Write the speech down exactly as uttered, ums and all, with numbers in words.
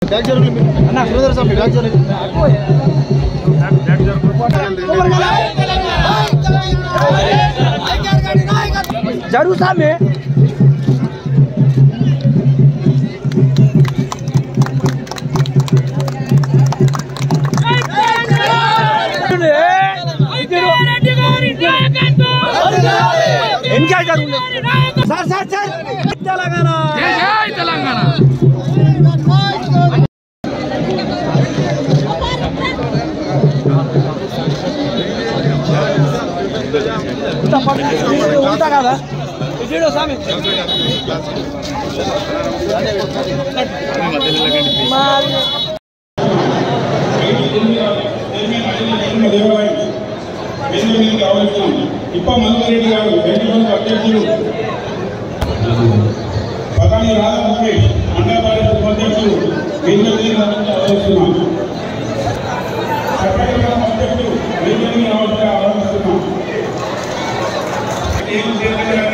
back జరుగుతుంది అన్న Surendra Swami back జరుగుతుంది బ్యాక్ జరుగుతుంది జరుగు స్వామి ఎంజాయ్ జరుగుతుంది సార్ సార్ సార్ తెలంగాణ జై తెలంగాణ ఉంటా కదా స్వామి ఇప్ప మల్లారెడ్డి గారు బెంగళూరు అధ్యక్షులు పకాని రాధాకృష్ణ మండల అధ్యక్షులు బెంగళూరు ఆలోచిస్తున్నాం అధ్యక్షులు బెంగళూరు ఆలోచిస్తున్నాం